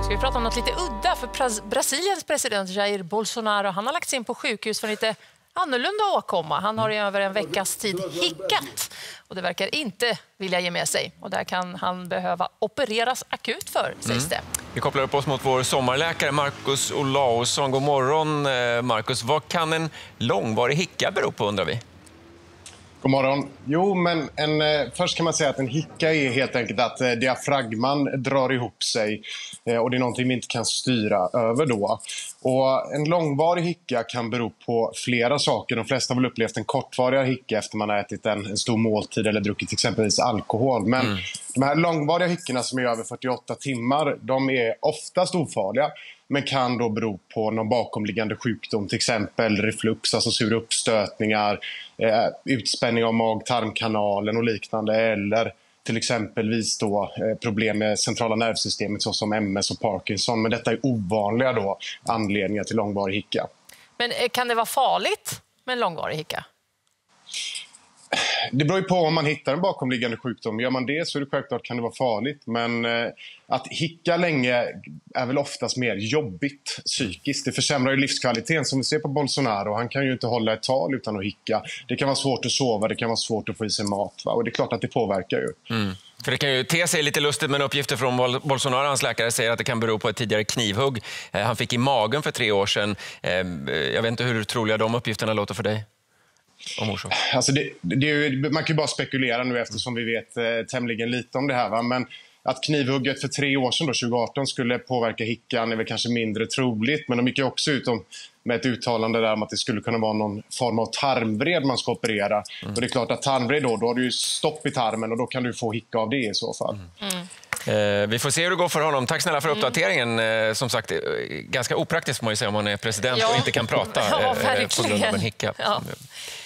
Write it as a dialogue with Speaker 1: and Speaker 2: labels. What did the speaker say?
Speaker 1: Ska vi prata om något lite udda, för Brasiliens president Jair Bolsonaro, han har lagts in på sjukhus för lite annorlunda åkomma. Han har i över en veckas tid hickat och det verkar inte vilja ge med sig. Och där kan han behöva opereras akut för, sägs det.
Speaker 2: Vi kopplar upp oss mot vår sommarläkare Marcus Olausson. God morgon Marcus. Vad kan en långvarig hicka bero på, undrar vi?
Speaker 3: God morgon. Jo, men först kan man säga att en hicka är helt enkelt att diafragman drar ihop sig och det är någonting vi inte kan styra över då. Och en långvarig hicka kan bero på flera saker. De flesta har väl upplevt en kortvarig hicka efter man har ätit en stor måltid eller druckit exempelvis alkohol. Men de här långvariga hickorna som är över 48 timmar, de är oftast ofarliga. Men kan då bero på någon bakomliggande sjukdom, till exempel reflux, alltså sura uppstötningar, utspänning av mag-tarmkanalen och liknande. Eller till exempelvis då problem med centrala nervsystemet såsom MS och Parkinson. Men detta är ovanliga då anledningar till långvarig hicka.
Speaker 1: Men kan det vara farligt med en långvarig hicka?
Speaker 3: Det beror ju på om man hittar en bakomliggande sjukdom. Gör man det så är det självklart kan det vara farligt. Men att hicka länge är väl oftast mer jobbigt psykiskt. Det försämrar ju livskvaliteten som vi ser på Bolsonaro. Han kan ju inte hålla ett tal utan att hicka. Det kan vara svårt att sova, det kan vara svårt att få i sig mat. Va? Och det är klart att det påverkar ju.
Speaker 2: För det kan ju te sig lite lustigt, men uppgifter från Bolsonaro, hans läkare, säger att det kan bero på ett tidigare knivhugg. Han fick i magen för 3 år sedan. Jag vet inte hur troliga de uppgifterna låter för dig.
Speaker 3: Alltså man kan ju bara spekulera nu eftersom vi vet tämligen lite om det här. Va? Men att knivhugget för 3 år sedan, då, 2018, skulle påverka hickan är väl kanske mindre troligt. Men de gick ju också ut med ett uttalande där om att det skulle kunna vara någon form av tarmvred man ska operera. Och det är klart att tarmvred då har du ju stopp i tarmen och då kan du få hicka av det i så fall.
Speaker 2: Vi får se hur det går för honom. Tack snälla för uppdateringen. Som sagt, ganska opraktiskt må jag säga om man är president och inte kan prata på grund av en hicka. Ja.